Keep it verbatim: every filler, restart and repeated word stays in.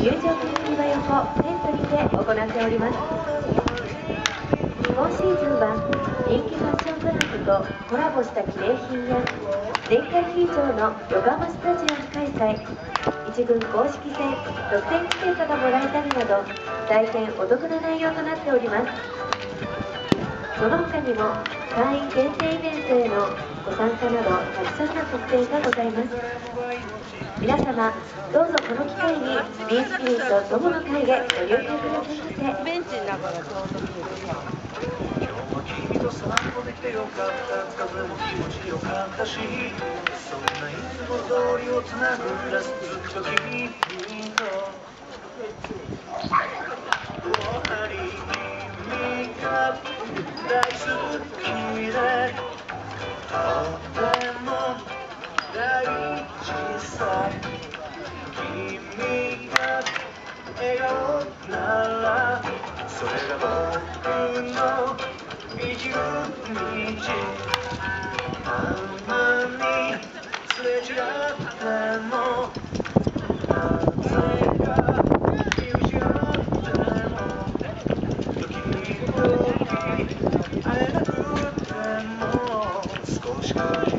入場券売り場横テントにて行っております。今シーズンは人気ファッションブランドとコラボした記念品や前回非常の横浜スタジアム開催、一軍公式戦特典チケットがもらえたりなど大変お得な内容となっております。その他にも会員限定イベントへのご参加などたくさんの特典がございます。皆様どうぞこの機会にビースピリット友の会へご入会くださいませ。ベンチの中がちょうどいいですよ。君と散歩できてよかった、風も気持ちよかったし、そんないつも通りをつなぐラスずっと君とおはり君が大好きでとても大事さ、君が笑顔ならそれが僕の生きる道、あんなにすれ違ってもなぜか見失っても時々会えなくても少しくらい